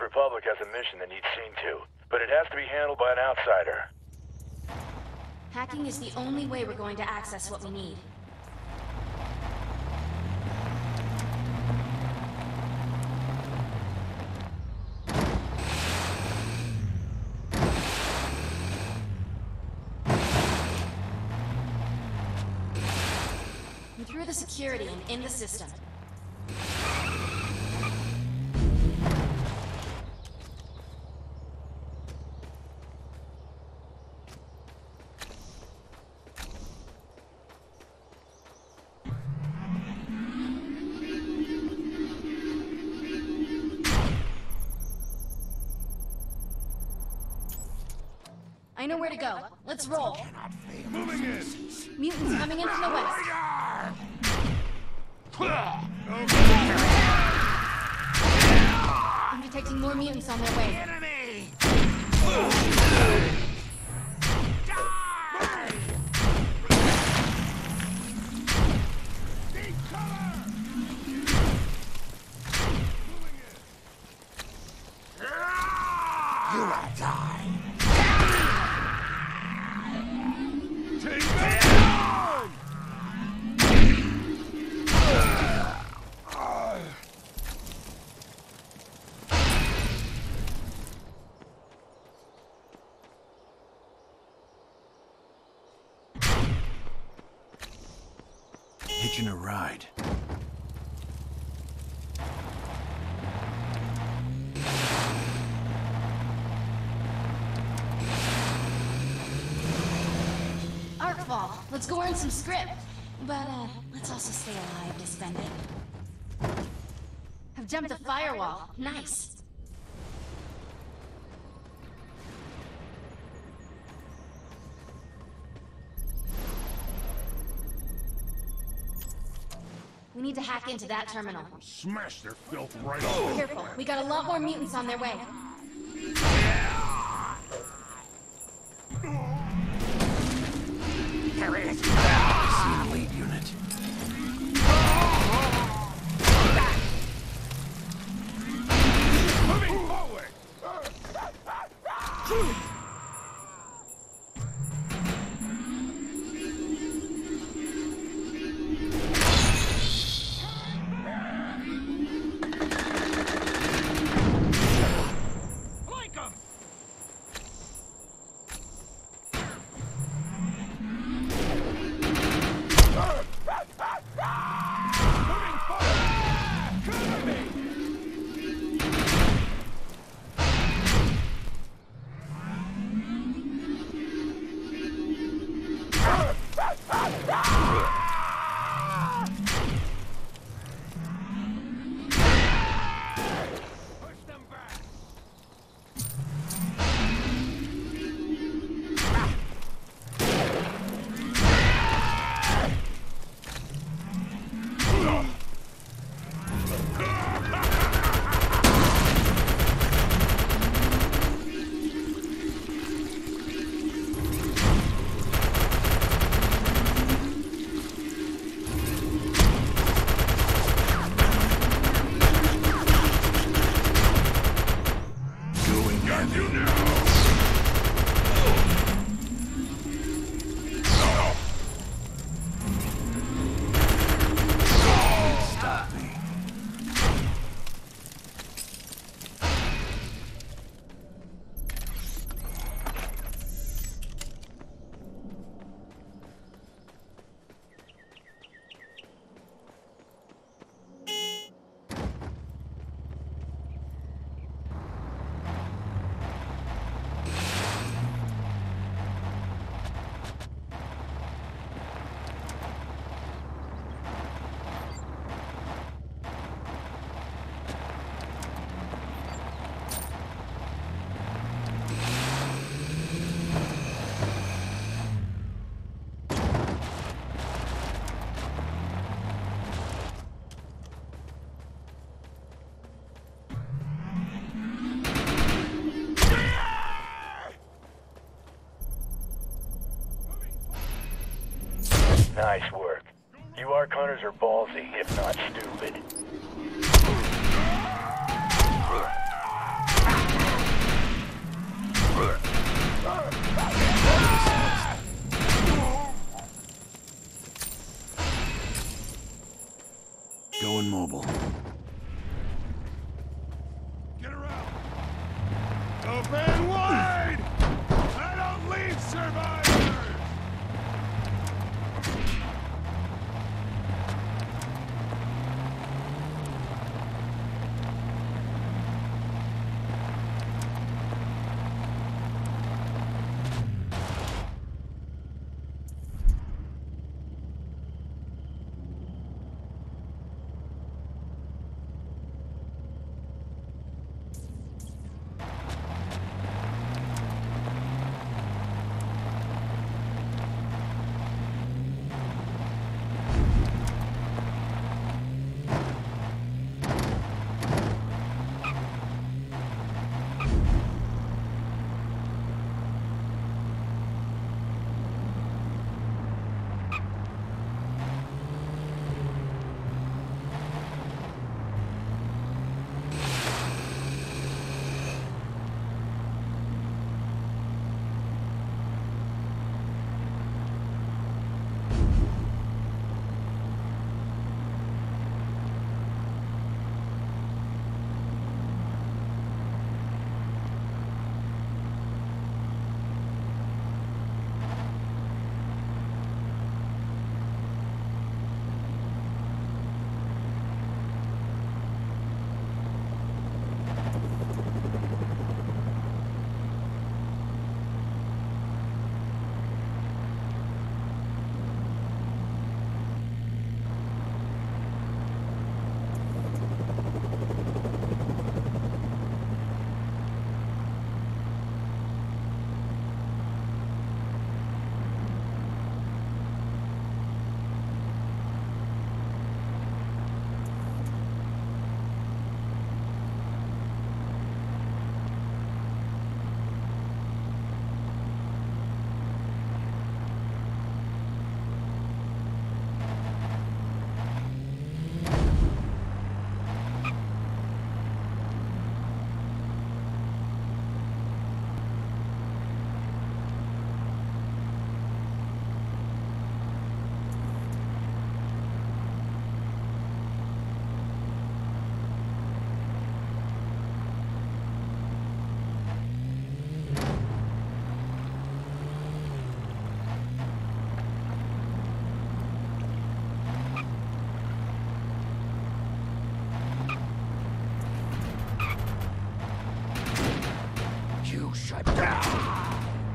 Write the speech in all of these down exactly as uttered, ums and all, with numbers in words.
Republic has a mission that needs seen to, but it has to be handled by an outsider. Hacking is the only way we're going to access what we need. I'm through the security and in the system. I know where to go. Let's roll. Moving in. Mutants coming in from the west. I'm detecting more mutants on their way. Enemy! Take cover! Moving in. You will die. Take it down! Hitching a ride. Arcfall. Let's go earn some script. But, uh, let's also stay alive to spend it. I've jumped the firewall. Nice. We need to hack into that terminal. Smash their filth right off. Careful. We got a lot more mutants on their way. Carry it. See lead unit. Moving forward. Flank 'em. Moving forward. Cover me. Push them back. Got you now. Stop me. Nice work. You Arc Hunters are ballsy, if not stupid. You shut down!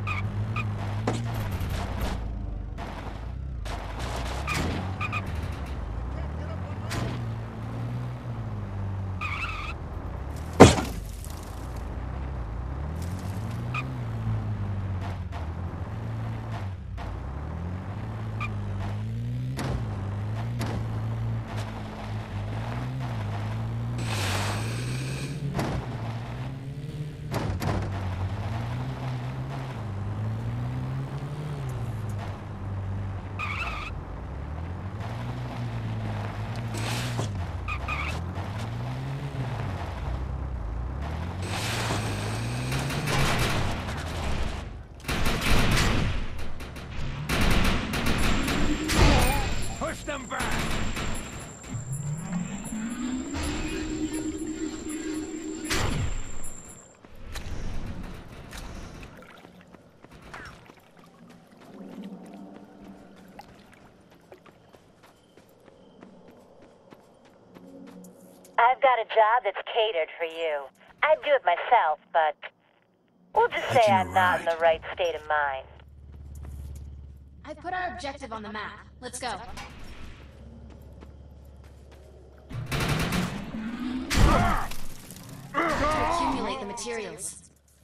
Push them back! I've got a job that's catered for you. I'd do it myself, but we'll just say Hitching a I'm not in the ride. right state of mind. I put our objective on the map. Let's go. To accumulate the materials.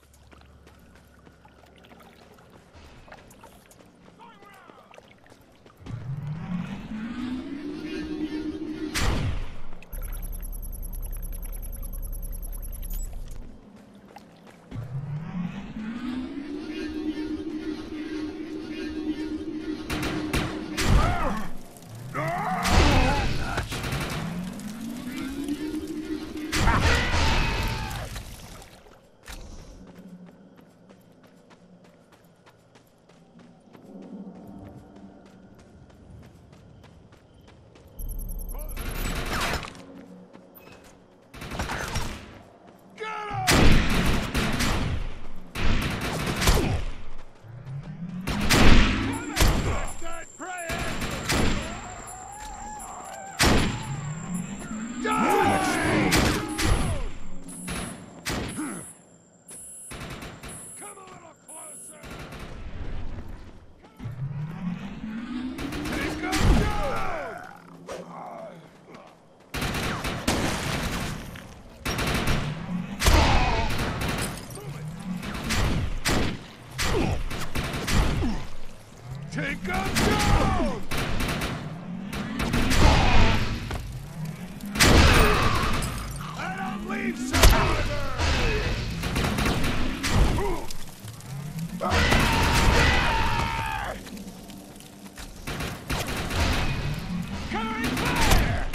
Take them down! I don't leave survivor! Covering fire!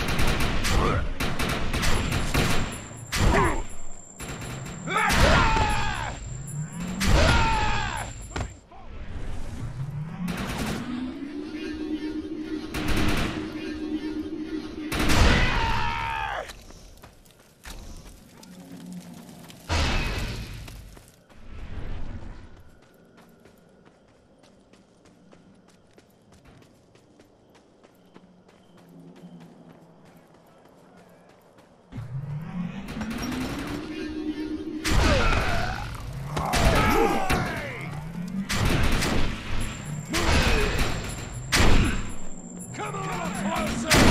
Come a little closer!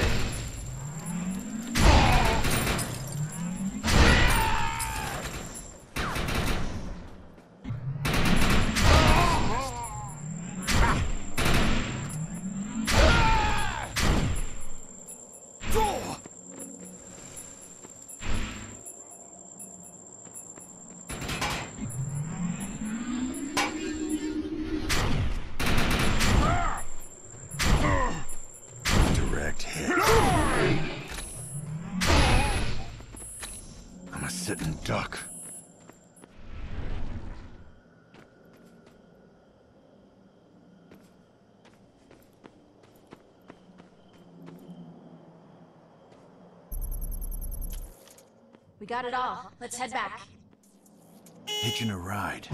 Direct hit. I'm a sitting duck. We got it all. Let's head back. Hitching a ride.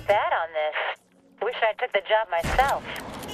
take that on this. Wish I took the job myself.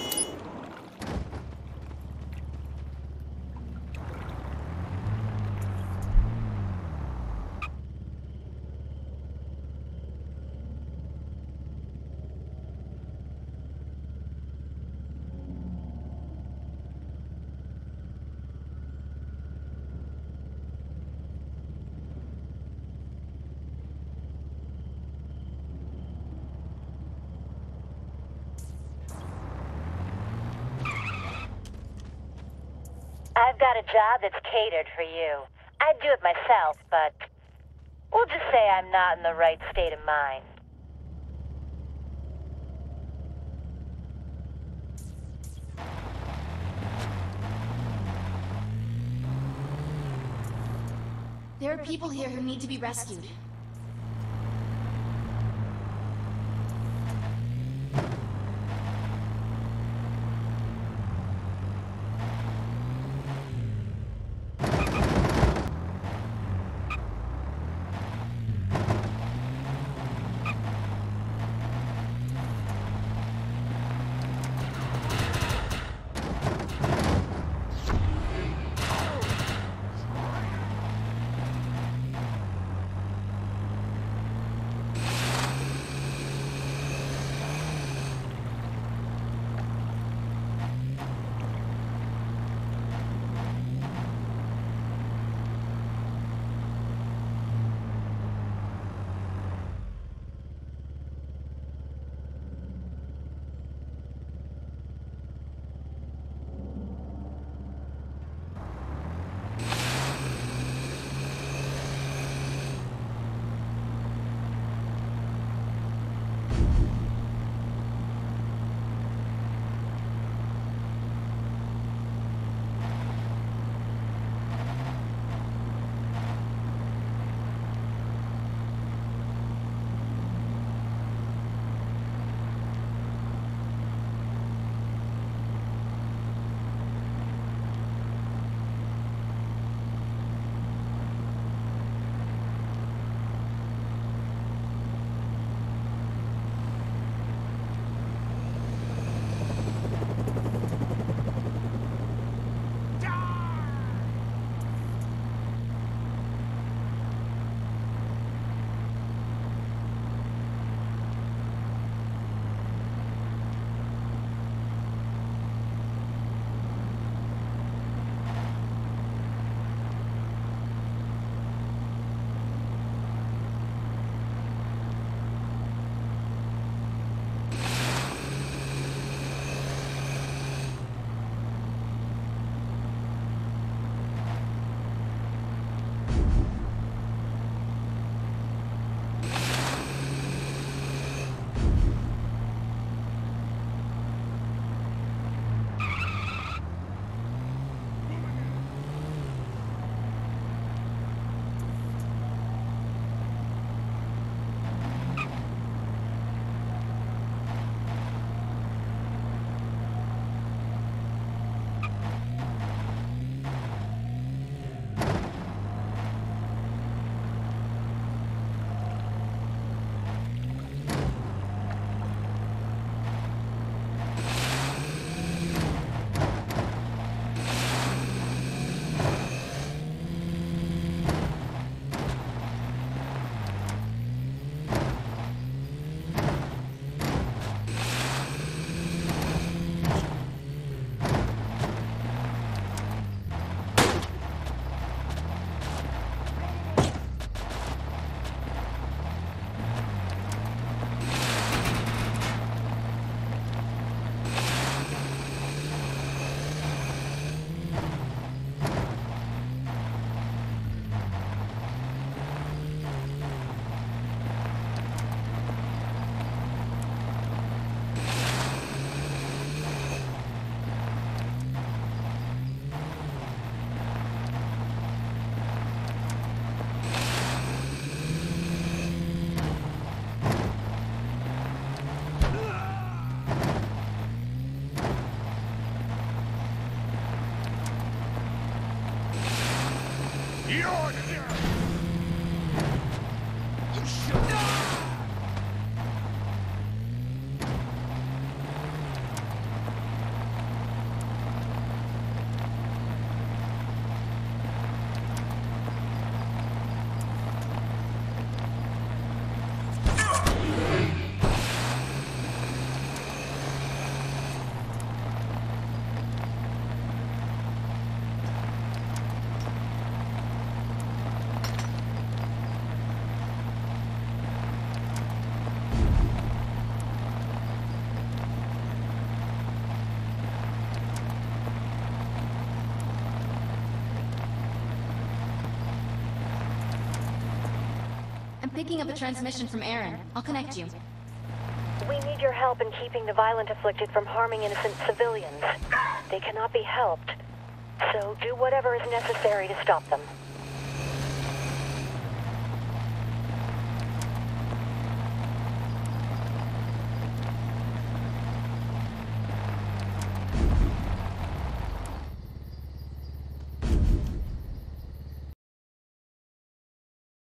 I've got a job that's catered for you. I'd do it myself, but we'll just say I'm not in the right state of mind. There are people here who need to be rescued. picking up a transmission from Aaron. I'll connect you. We need your help in keeping the violent afflicted from harming innocent civilians. They cannot be helped. So do whatever is necessary to stop them.